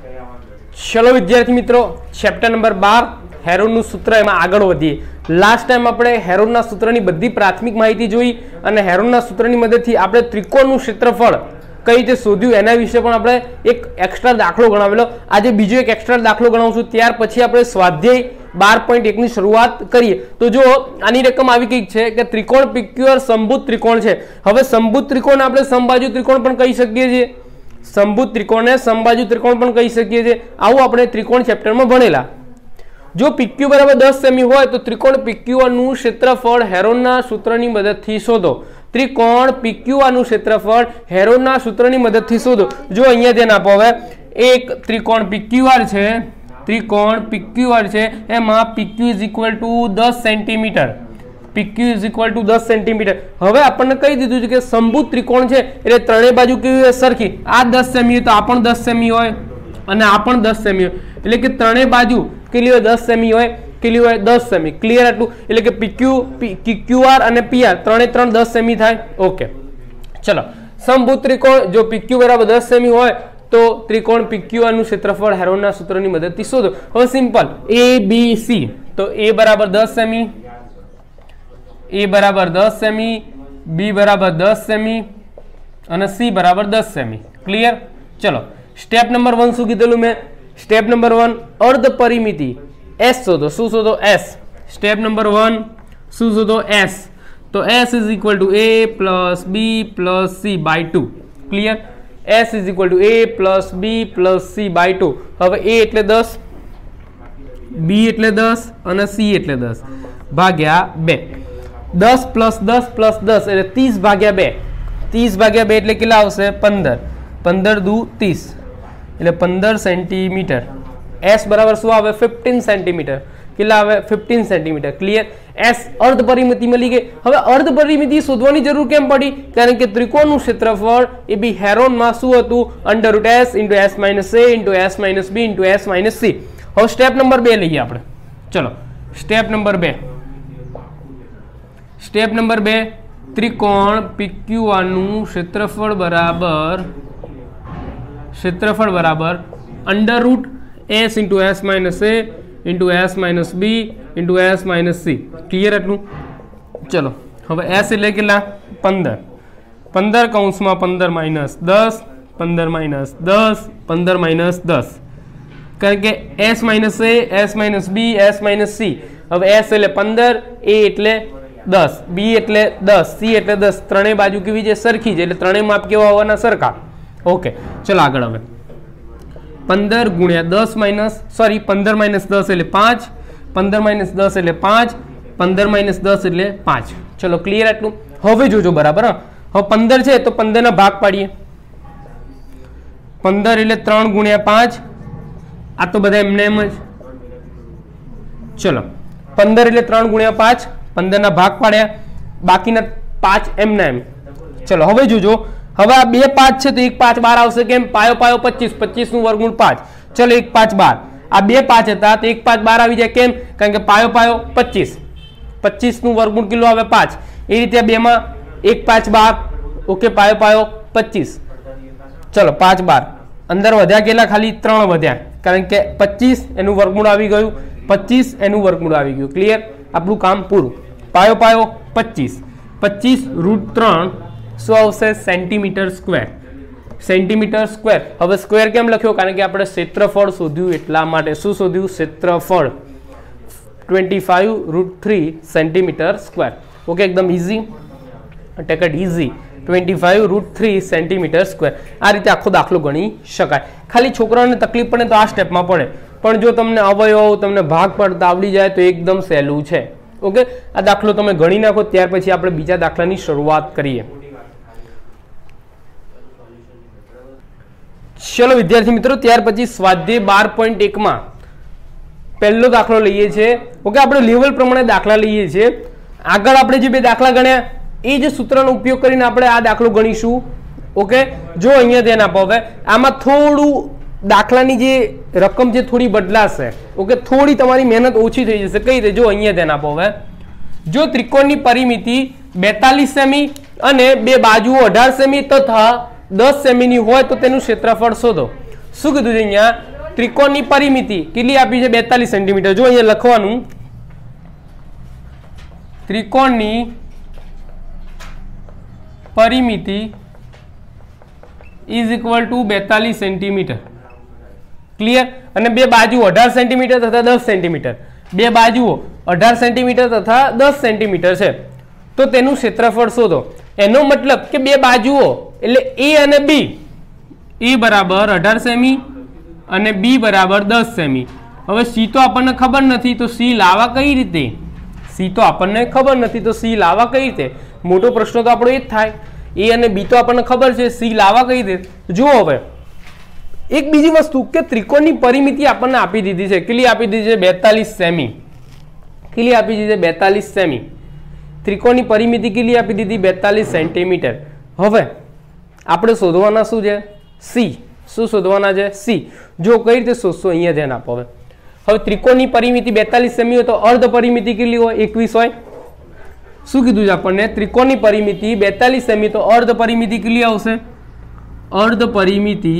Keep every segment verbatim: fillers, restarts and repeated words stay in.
चलो विद्यार्थी मित्रों चैप्टर नंबर बार हेरोनનું સૂત્ર એમાં આગળ વધીએ। લાસ્ટ ટાઈમ આપણે હેરોનના સૂત્રની બધી પ્રાથમિક માહિતી જોઈ અને હેરોનના સૂત્રની મદદથી આપણે ત્રિકોણનું ક્ષેત્રફળ કઈ રીતે શોધ્યું એના વિશે પણ આપણે એક એક્સ્ટ્રા દાખલો ગણાવેલો। આજે બીજો એક એક્સ્ટ્રા દાખલો ગણાવશું, ત્યાર પછી આપણે સ્વાધ્યાય બાર પોઈન્ટ એક ની શરૂઆત કરીએ। તો જો આની રકમ આવી કઈ છે કે ત્રિકોણ પીક્યુઆર સમભુજ ત્રિકોણ છે। હવે સમભુજ ત્રિકોણ આપણે સમબાજુ ત્રિકોણ પણ કહી શકીએ છીએ, સમભુજ ત્રિકોણને સમબાજુ ત્રિકોણ પણ કહી શકીએ છીએ। આવું આપણે ત્રિકોણ ચેપ્ટરમાં ભણેલા। जो पीक्यू बराबर दस सेमी हो तो त्रिकोण पीक्यूआरનું क्षेत्रफळ हेरोनના सूत्रની મદદથી શોધો। त्रिकोण पीक्यूआरનું क्षेत्रफळ हेरोनના सूत्रની મદદથી શોધો। जो અહીંયા ધ્યાન આપો, હવે એક त्रिकोण पीक्यूआर છે, त्रिकोण पीक्यूआर છે, એમાં pq इज इक्वल टू दस centimetre, pq is equal to दस सेंटीमीटर। હવે આપણને કહી દીધું છે કે સમભુજ ત્રિકોણ છે એટલે ત્રણેય બાજુ કેવી સરખી, આ દસ સેમી તો આ પણ દસ સેમી હોય અને આ પણ દસ સેમી હોય, એટલે કે ત્રણેય બાજુ કેટલી હોય દસ સેમી હોય, કેટલી હોય દસ સેમી। ક્લિયર આટલું, એટલે કે પીક્યુ પીક્યુઆર અને પીઆર ત્રણે ત્રણ દસ સેમી થાય। ઓકે ચલો, સમભુજ ત્રિકોણ જો પીક્યુ બરાબર દસ સેમી હોય તો ત્રિકોણ પીક્યુઆરનું ક્ષેત્રફળ હેરોનના સૂત્રની મદદથી શોધો। હવે સિમ્પલ એ બી સી, તો એ બરાબર દસ સેમી, એ બરાબર દસ સેમી, બી બરાબર દસ સેમી અને સી બરાબર દસ સેમી। ક્લિયર। ચલો स्टेप नंबर वन शू कीधेलू मैं, स्टेप नंबर वन अर्ध परिमिति एस शोधो। शू शोधो? एस। स्टेप नंबर वन शू शोधो? एस। तो S is equal to A plus B plus C by two. Clear. S is equal to A plus B plus C by two. हवे ए एटले दस, बी एटले दस और सी एटले दस भाग्या बे। दस प्लस दस प्लस दस एटले तीस भाग्या बे, तीस भाग्या बे एटले केटला आवशे? पंदर, पंदर दू तीस એટલે પંદર સેન્ટીમીટર। એસ બરાબર શું આવે? Fifteen centimetre. કેટલા આવે? Fifteen centimetre. ક્લિયર। એસ અર્ધ પરિમિતિ મળી ગઈ। હવે અર્ધ પરિમિતિ શોધવાની જરૂર કેમ પડી? કારણ કે ત્રિકોણનું ક્ષેત્રફળ એ બી હેરોનમાં શું હતું? Under root S into S minus A into S minus B into S minus C. હવે સ્ટેપ નંબર બે લઈએ આપણે। ચલો સ્ટેપ નંબર બે, સ્ટેપ નંબર બે ત્રિકોણ પીક્યુઆરનું ક્ષેત્રફળ બરાબર क्षेत्रफल बराबर under root S into S minus A into S minus B into S minus C. Clear एटलू। चलो हवे एस एटले केटला? पंदर, पंदर कौंस में पंदर माइनस दस, पंदर माइनस दस, पंदर माइनस दस, कारण के S minus A S minus B S minus C. हवे एस एटले पंदर, ए एटले दस, बी एटले दस, सी एटले दस, त्रणेय बाजू केवी छे? सरखी छे, एटले त्रणेय माप केवा होवाना? सरखा। ओके चलो आगळ। हवे पंदर गुणिया दस माइनस सॉरी पंदर माइनस दस एटले पांच, पंदर माइनस दस एटले पांच, पंदर माइनस दस एटले पांच। चलो क्लियर आटलू। हवे जोजो बराबर। हवे पंदर छे तो पंदर ना भाग पाડીએ। पंदर एटले त्रण गुणिया पांच, आ तो बधा एमने एम ज। चलो पंदर एटले त्रण गुणिया पांच, पंदर ना भाग पाड्या, बाकीना पांच एमना एम। चलो हवे जोजो, હવે આ બે પાંચ છે તો એક પાંચ બાર આવશે। કેમ? પાયો પાયો પચીસ, પચીસ નું વર્ગમૂળ પાંચ। ચલો એક પાંચ બાર, આ બે પાંચ હતા તો એક પાંચ બાર આવી જાય। કેમ? કારણ કે પાયો પાયો પચીસ, પચીસ નું વર્ગમૂળ કેટલું આવે? પાંચ। એ રીતે બે માં એક પાંચ બાર, ઓકે પાયો પાયો પચીસ। ચલો પાંચ બાર અંદર વધ્યા કેટલા? ખાલી ત્રણ વધ્યા, કારણ કે પચીસ એનું વર્ગમૂળ આવી ગયું, પચીસ એનું વર્ગમૂળ આવી ગયું। ક્લિયર। આપણું કામ પૂરું। પાયો પાયો પચીસ, પચીસ રૂટ ત્રણ શું આવશે? Centimetre square, centimetre square. હવે સ્ક્વેર કેમ લખ્યો? કારણ કે આપણે ક્ષેત્રફળ શોધ્યું એટલા માટે। શું શોધ્યું? ક્ષેત્રફળ પચીસ root three centimetre square. Okay એકદમ ઇઝી, ટેક ઇટ ઇઝી। પચીસ રૂટ થ્રી સેન્ટીમીટર સ્ક્વેર। આ રીતે આખો દાખલો ગણી શકાય। ખાલી છોકરાઓને તકલીફ પડે તો આ સ્ટેપમાં પડે, પણ જો તમને અવયવ તમને ભાગ પડતા આવડી જાય તો એકદમ સહેલું છે। ઓકે આ દાખલો તમે ગણી નાખો, ત્યાર પછી આપણે બીજા દાખલાની શરૂઆત કરીએ। चलो विद्यार्थी मित्रों त्यार पछी स्वाध्याय बार पॉइंट एक में पहलो दाखलो लईए छे। ओके आपणे लेवल प्रमाणे दाखला लईए छे। आगळ आपणे जे बे दाखला गण्या ए जे सूत्रनो उपयोग करीने आपणे आ दाखलो गणीशुं। ओके जो अहींया ध्यान आपो, हवे आमां थोडुं दाखलानी जे रकम जे थोड़ी बदलाशे। ओके थोड़ी तमारी मेहनत ओછી થઈ જશે। કઈ રીતે? જો અહીંયા ધ્યાન આપો। હવે જો ત્રિકોણની પરિમિતિ બેતાલીસ સેમી અને બે બાજુઓ અઢાર સેમી તથા दस सेमी ની હોય તો તેનું ક્ષેત્રફળ શોધો। શું કીધું છે અહીંયા? ત્રિકોણની પરિમિતિ કેટલી આપી છે? બેતાલીસ સેન્ટીમીટર. જો અહીંયા લખવાનું ત્રિકોણની પરિમિતિ ઇઝ ઇક્વલ ટુ બેતાલીસ સેન્ટીમીટર. ક્લિયર? અને બે બાજુ અઢાર સેન્ટીમીટર તથા દસ સેન્ટીમીટર, બે બાજુઓ અઢાર સેન્ટીમીટર તથા દસ સેન્ટીમીટર છે, તો તેનું ક્ષેત્રફળ શોધો. એનો મતલબ કે બે બાજુઓ એટલે એ અને બી, એ બરાબર અઢાર સેમી અને બી બરાબર દસ સેમી. હવે સી તો આપણને ખબર નથી, તો સી લાવવા કઈ રીતે? સી તો આપણને ખબર નથી, તો સી લાવવા કઈ રીતે? મોટો પ્રશ્ન તો આપણો એ જ થાય. એ અને બી તો આપણને ખબર છે, સી લાવવા કઈ રીતે? જુઓ હવે એક બીજી વસ્તુ કે ત્રિકોણની પરિમિતિ આપણને આપી દીધી છે. કેટલી આપી દીધી છે? બેતાલીસ સેમી. કેટલી આપી દીધી છે? બેતાલીસ સેમી. ત્રિકોણની પરિમિતિ કેટલી આપી દીધી? બેતાલીસ સેન્ટીમીટર. હવે આપણે શોધવાના શું છે? સી. શું શોધવાના છે? સી. જો કઈ રીતે શોધશો અહીંયા ધ્યાન આપો. હવે હવે ત્રિકોણની પરિમિતિ બેતાલીસ સેમી હોય તો અર્ધ પરિમિતિ કેટલી હોય? એકવીસ હોય. શું કીધું છે આપણને? ત્રિકોણની પરિમિતિ બેતાલીસ સેમી તો અર્ધ પરિમિતિ કેટલી આવશે? અર્ધ પરિમિતિ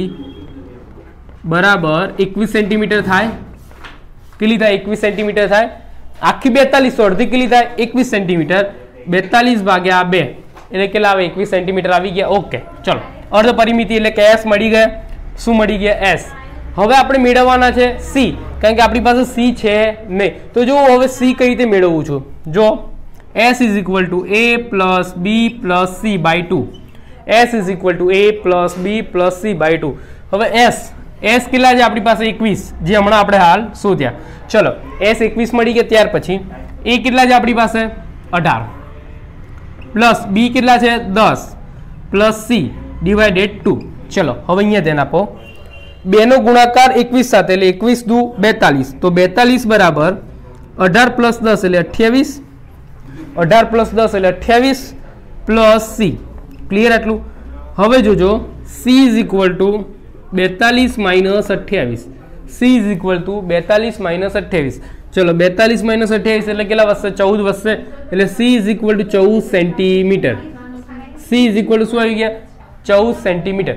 બરાબર એકવીસ સેન્ટીમીટર થાય. કેટલી થાય? એકવીસ સેન્ટીમીટર થાય. આખી બેતાલીસ તો અડધી કેટલી થાય? એકવીસ સેન્ટીમીટર. બેતાલીસ ભાગ્યા બે એટલે કેટલા આવે? એકવીસ સેન્ટીમીટર આવી ગયા. ઓકે, ચલો અર્ધ પરિમિતિ એટલે કે એસ મળી ગયા. શું મળી ગયા? એસ. હવે આપણે મેળવવાના છે સી, કારણ કે આપણી પાસે સી છે નહીં. તો જો હવે સી કઈ રીતે મેળવવું છું? જો S is equal to A plus B plus C by two. S is equal to A plus B plus C by two. હવે એસ એસ કેટલા છે આપણી પાસે? એકવીસ, જે હમણાં આપણે હાલ શોધ્યા. ચલો એસ એકવીસ મળી ગયા. ત્યાર પછી એ કેટલા છે આપણી પાસે? અઢાર. પ્લસ બી કેટલા છે? દસ પ્લસ સી ડિવાઇડેડ ટુ. ચલો હવે અહીંયા ધ્યાન આપો. બેનો ગુણાકાર એકવીસ સાથે એટલે એકવીસ દુ બેતાલીસ. તો બેતાલીસ બરાબર અઢાર પ્લસ દસ એટલે અઠ્યાવીસ. અઢાર પ્લસ દસ એટલે અઠ્યાવીસ પ્લસ સી. ક્લિયર આટલું? હવે જોજો સી ઇઝ ઇક્વલ ટુ બેતાલીસ માઇનસ અઠ્યાવીસ. સી ઇઝ ઇક્વલ ટુ બેતાલીસ માઇનસ અઠ્યાવીસ. ચલો બેતાલીસ માઇનસ અઠ્યાવીસ એટલે કેટલા વધશે? ચૌદ વધશે. એટલે સી ઇઝ ઇક્વલ ટુ ચૌદ centimetre. C is equal to શું આવી ગયા? ચૌદ centimetre.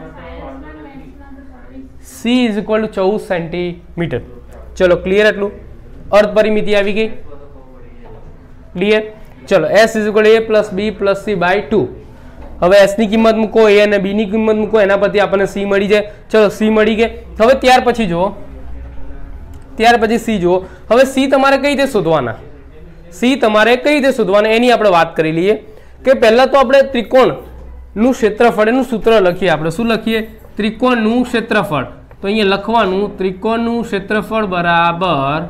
C is equal to ચૌદ સેન્ટીમીટર. ચલો ક્લિયર આટલું? અર્ધ પરિમિતિ આવી ગઈ. ક્લિયર? ચલો S is equal A plus B plus C by two. હવે એસ ની કિંમત મૂકો, એ અને બી ની કિંમત મૂકો, એના પરથી આપણને સી મળી જાય. ચલો સી મળી ગઈ. હવે ત્યાર પછી જુઓ, ત્યાર પછી સી જુઓ. હવે સી તમારે કઈ રીતે શોધવાના? સી તમારે કઈ રીતે શોધવાના એની આપણે વાત કરી લઈએ. કે પહેલા તો આપણે ત્રિકોણનું ક્ષેત્રફળ એનું સૂત્ર લખીએ. આપણે શું લખીએ? ત્રિકોણનું ક્ષેત્રફળ. તો અહીંયા લખવાનું ત્રિકોણનું ક્ષેત્રફળ બરાબર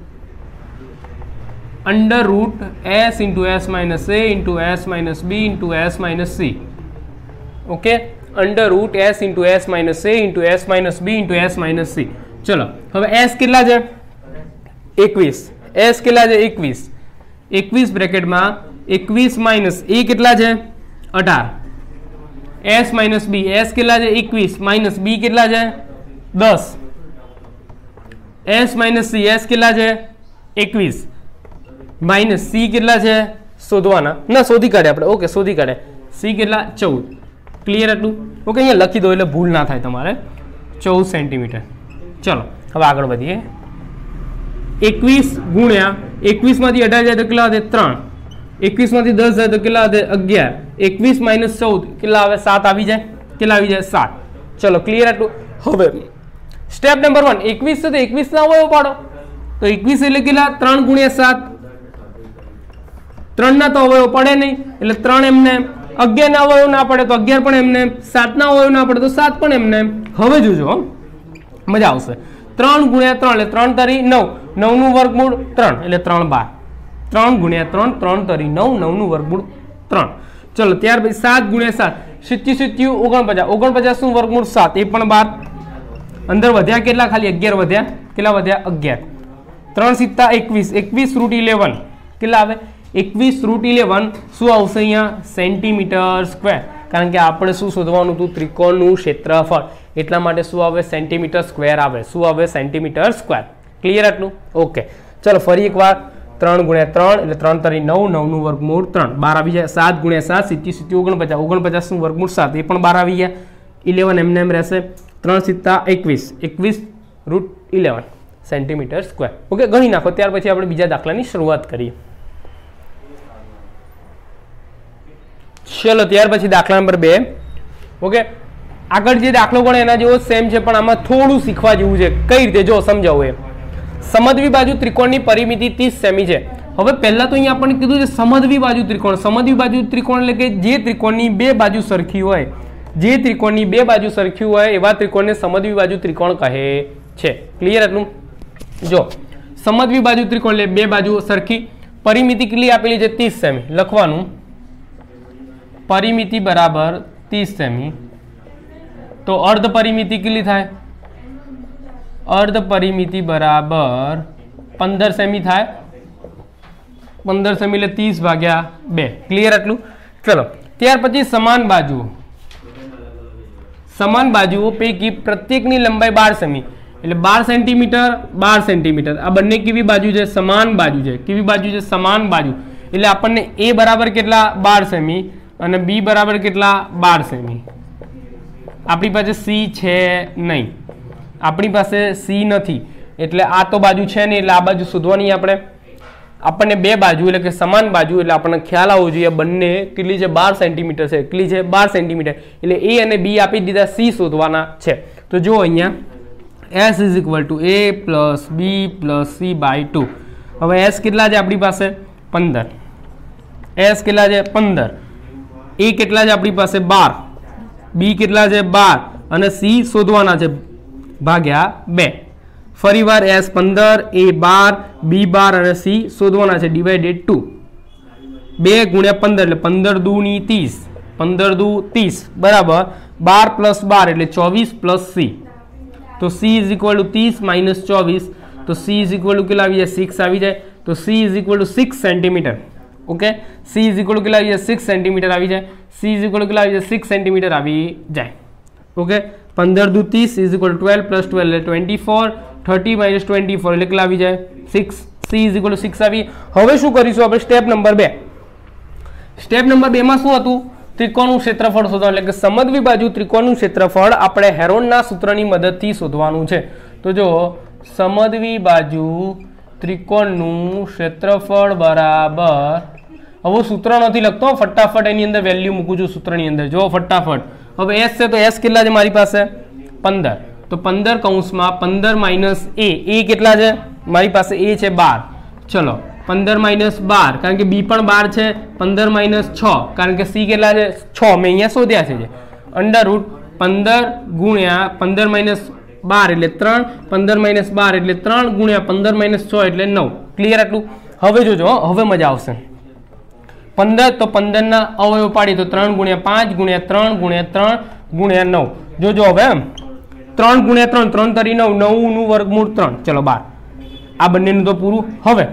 under root S into S minus A into S minus B into S minus C. Okay, under root S into S minus A into S minus B into S minus C. चलो હવે S કેટલા છે? એકવીસ. S કેટલા છે? એકવીસ. એકવીસ બ્રેકેટમાં એકવીસ માઇનસ એ કેટલા છે? અઢાર. એસ માઇનસ બી. એસ કેટલા છે? એકવીસ માઇનસ બી કેટલા છે? દસ. S minus C. એસ કેટલા છે? એકવીસ માઇનસ સી કેટલા છે? શોધવાના ના, શોધી કાઢે આપણે. ઓકે, શોધી કાઢે. સી કેટલા? ચૌદ. ક્લિયર એટલું? ઓકે, અહીંયા લખી દો એટલે ભૂલ ના થાય તમારે. ચૌદ સેન્ટીમીટર. ચલો હવે આગળ વધીએ. એકવીસ ગુણ્યા એકવીસ માંથી અઢાર જાય તો કેટલા વધે? ત્રણ. એકવીસ માંથી દસ જાય તો કેટલા વધે? અગિયાર. એકવીસ માઇનસ ચૌદ કેટલા આવે? સાત આવી જાય. કેટલા આવી જાય? સાત. ચલો ક્લિયર એટલું? હવે સ્ટેપ નંબર વન. એકવીસ છે તો એકવીસ ના અવયવ પાડો. તો એકવીસ એટલે કેટલા? ત્રણ ગુણ્યા સાત. ત્રણ ના તો અવયવ પડે નહીં એટલે ત્રણ એમને. અગિયાર ના અવયવ ના પડે તો અગિયાર પણ એમને. સાત ના અવયવ ના પડે તો સાત પણ એમને. હવે જોજો મજા આવશે. ત્રણ ગુણ્યા ત્રણ એટલે ત્રણ તરી નવ. નવ નું વર્ગમૂળ ત્રણ એટલે ત્રણ બાર. ત્રણ ગુણ્યા ત્રણ ત્રણ તરી નવ. નવ નું વર્ગમૂળ ત્રણ. ચલો ત્યાર પછી સાત ગુણ્યા સાત સિત્યુ સિત્યુ ઓગણપચાસ. ઓગણપચાસ નું વર્ગમૂળ સાત એ પણ બાર. અંદર વધ્યા કેટલા? ખાલી અગિયાર વધ્યા. કેટલા વધ્યા? અગિયાર. ત્રણ સિત્તા એકવીસ. એકવીસ રૂટ ઇલેવન કેટલા આવે? એકવીસ રૂટ ઇલેવન શું આવશે અહીંયા? Centimetre square. કારણ કે આપણે શું શોધવાનું હતું? ત્રિકોણનું ક્ષેત્રફળ. એટલા માટે શું આવે? સેન્ટીમીટર સ્ક્વેર આવે. શું આવે? Centimetre square. ક્લિયર આટલું? ઓકે, ચલો ફરી એકવાર. ત્રણ ગુણ્યા ત્રણ એટલે ત્રણ તરી નવ. નવ નું વર્ગમૂળ ત્રણ. બાર આવી જાય. સાત ગુણ્યા સાત સિત્યુ સિત્યુ ઓગણપચાસ. ઓગણપચાસ નું વર્ગમૂળ સાત એ પણ બાર આવી ગયા. ઇલેવન એમને એમ રહેશે. ત્રણ સિત્તા એકવીસ. એકવીસ root eleven centimetre square. Okay, ગણી નાખો. ત્યાર પછી આપણે બીજા દાખલાની શરૂઆત કરીએ. ચલો, ત્યાર પછી દાખલા નંબર બે. ઓકે, આગળ જે દાખલો પણ એના જેવો સેમ છે, પણ આમાં થોડું શીખવા જેવું છે. કઈ રીતે જો સમજાવું એ. સમદ્વિ બાજુ ત્રિકોણની પરિમિતિ ત્રીસ સેમી છે. હવે પહેલા તો અહીંયા આપણને કીધું છે સમદ્વિ બાજુ ત્રિકોણ. સમદ્વિ બાજુ ત્રિકોણ એટલે કે જે ત્રિકોણની બે બાજુ સરખી હોય, જે ત્રિકોણની બે બાજુ સરખી હોય એવા ત્રિકોણને સમદ્વિ બાજુ ત્રિકોણ કહે છે. ક્લિયર એટલું? જો સમદ્વિ બાજુ ત્રિકોણ એટલે બે બાજુ સરખી, પરિમિતિ કેટલી આપેલી છે? ત્રીસ સેમી. લખવાનું પરિમિતિ બરાબર ત્રીસ સેમી. તો અર્ધ પરિમિતિ કેટલી થાય? અર્ધ પરિમિતિ બરાબર પંદર સેમી થાય. પંદર સેમી એટલે ત્રીસ ભાગ્યા બે. ક્લિયર એટલું? ચલો, ત્યાર પછી સમાન બાજુ. સમાન બાજુઓ પૈકી પ્રત્યેકની લંબાઈ બાર સેમી એટલે બાર સેન્ટીમીટર બાર સેન્ટીમીટર. આ બંને કેવી બાજુ છે? સમાન બાજુ છે. કેવી બાજુ છે? સમાન બાજુ. એટલે આપણને એ બરાબર કેટલા? બાર સેમી અને બી બરાબર કેટલા? બાર સેમી. આપણી પાસે સી છે નહીં, આપણી પાસે સી નથી, એટલે આ તો બાજુ છે નહીં, એટલે આ બાજુ શોધવાની આપણે. આપણને બે બાજુ એટલે કે સમાન બાજુ એટલે આપણને ખ્યાલ આવવો જોઈએ બંને કેટલી છે? બાર સેન્ટીમીટર છે. કેટલી છે? બાર સેન્ટીમીટર. એટલે એ અને બી આપી દીધા, સી શોધવાના છે. તો જો અહીંયા S is equal to A plus B plus C by two. હવે એસ કેટલા છે આપણી પાસે? પંદર. એસ કેટલા છે? પંદર. એ કેટલા છે આપણી પાસે? બાર. બી કેટલા છે? બાર. અને સી શોધવાના છે ભાગ્યા બે. ફરી વાર એસ પંદર, એ બાર, બી બાર અને સી શોધવાના છે ડિવાઇડેડ ટુ. બે ગુણ્યા પંદર એટલે પંદર દુ ની ત્રીસ. પંદર દુ ત્રીસ બરાબર બાર પ્લસ બાર એટલે ચોવીસ પ્લસ સી. તો સી ઇઝ ઇક્વલ ટુ ત્રીસ માઇનસ ચોવીસ. તો સી ઇઝ ઇક્વલ ટુ કેટલા આવી જાય? સિક્સ આવી જાય. તો C is equal to six centimetre. Okay, C is equal to કેટલા આવી જાય? સિક્સ સેન્ટીમીટર આવી જાય. સી ઇઝ ઇક્વલ ટુ કેટલા આવી જાય? સિક્સ સેન્ટીમીટર આવી જાય. ઓકે, પંદર દુ ત્રીસ is equal to twelve plus twelve એટલે twenty four. Thirty minus twenty four એટલે કેટલા આવી જાય? Six. C is equal to six આવી. હવે શું કરીશું આપણે? સ્ટેપ નંબર બે. સ્ટેપ નંબર બે માં શું હતું? ત્રિકોણનું ક્ષેત્રફળ શોધવાનું. એટલે કે સમદ્વિ બાજુ ત્રિકોણનું ક્ષેત્રફળ આપણે હેરોનના સૂત્રની મદદથી શોધવાનું છે. તો જો સમદ્વિ બાજુ ત્રિકોણનું ક્ષેત્રફળ બરાબર, હવે સૂત્ર નથી લખતો, ફટાફટ એની અંદર વેલ્યુ મૂકું છું સૂત્રની અંદર. જો ફટાફટ. હવે એસ છે તો એસ કેટલા છે મારી પાસે? પંદર. તો પંદર કૌંસમાં પંદર માઇનસ એ. એ કેટલા છે મારી પાસે? એ છે બાર. ચલો, પંદર માઇનસ બાર કારણ કે બી પણ બાર છે. પંદર માઇનસ છ કારણ કે સી કેટલા છે? છ. મેં અહીંયા શોધ્યા છે. અંડર રૂટ પંદર ગુણ્યા પંદર માઇનસ બાર એટલે ત્રણ. પંદર માઇનસ બાર એટલે ત્રણ ગુણ્યા પંદર માઇનસ છ એટલે નવ. ક્લિયર આટલું? હવે જોજો, હવે મજા આવશે. પંદર તો પંદર ના અવયવ પાડી તો ત્રણ ગુણ્યા પાંચ ગુણ્યા ત્રણ ગુણ્યા ત્રણ ગુણ્યા નવ. જોજો હવે એમ ત્રણ ગુણ્યા ત્રણ, ત્રણ તરી નવ, નવ નું વર્ગમૂળ ત્રણ. ચલો બાર. આ બંનેનું તો પૂરું. હવે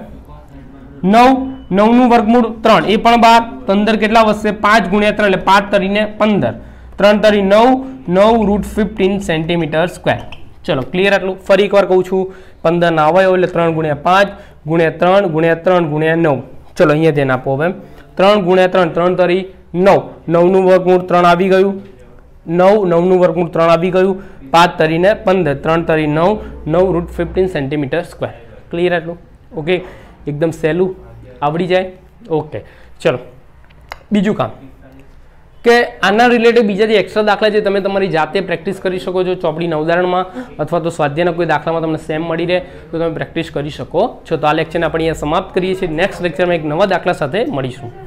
નવ, નવ નું વર્ગમૂળ ત્રણ એ પણ બાર. પંદર કેટલા વધશે? પાંચ ગુણ્યા ત્રણ એટલે પાંચ તરીને પંદર. ત્રણ તરી નવ, નવ રૂટ ફિફ્ટીન સેન્ટીમીટર સ્ક્વેર. ચલો ક્લિયર આટલું? ફરી એકવાર કહું છું, પંદર ના અવયવ એટલે ત્રણ ગુણ્યા પાંચ ગુણ્યા ત્રણ ગુણ્યા ત્રણ ગુણ્યા નવ. ચલો અહીંયા ધ્યાન આપો. હવે ત્રણ ગુણ્યા ત્રણ, ત્રણ તરી નવ, નવ નું વર્ગમૂળ ત્રણ આવી ગયું. નવ, નવ નું વર્ગમૂળ ત્રણ આવી ગયું. પાંચ તરીને પંદર, ત્રણ તરી નવ, નવ root fifteen centimetre square. Clear આટલું? ઓકે, એકદમ સહેલું, આવડી જાય. ઓકે, ચલો બીજું કામ કે આના રિલેટેડ બીજા જે એક્સ્ટ્રા દાખલા છે તમે તમારી જાતે પ્રેક્ટિસ કરી શકો છો ચોપડીના ઉદાહરણમાં, અથવા તો સ્વાધ્યાયના કોઈ દાખલામાં તમને સેમ મળી રહે તો તમે પ્રેક્ટિસ કરી શકો છો. તો આ લેક્ચરને આપણે અહીંયા સમાપ્ત કરીએ છીએ. નેક્સ્ટ લેક્ચરમાં એક નવા દાખલા સાથે મળીશું.